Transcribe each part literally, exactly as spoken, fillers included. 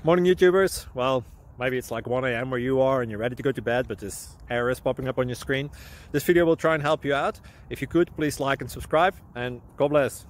Morning YouTubers. Well, maybe it's like one A M where you are and you're ready to go to bed, but this error is popping up on your screen. This video will try and help you out. If you could, please like and subscribe, and God bless.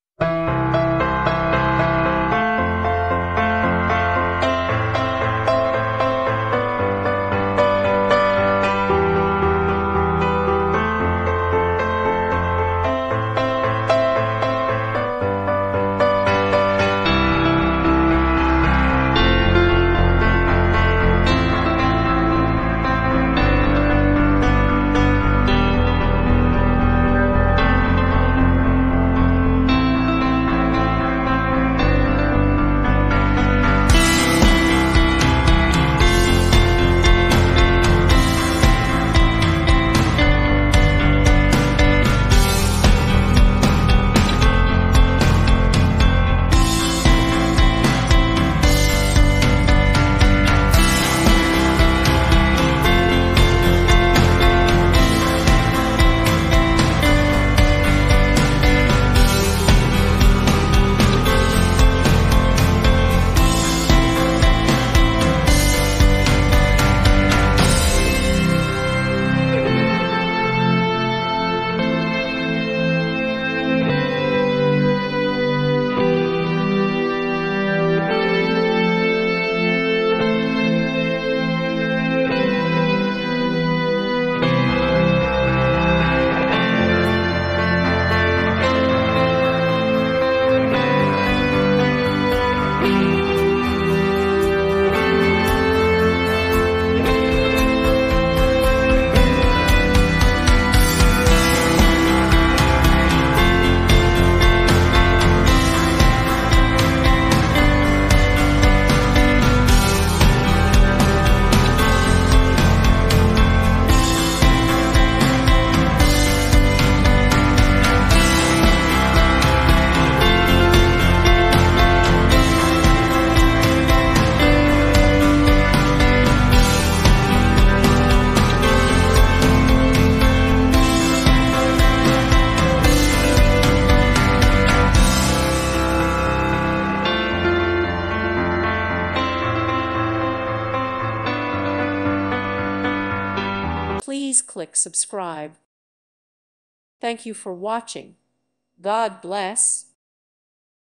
Please click subscribe. Thank you for watching. God bless.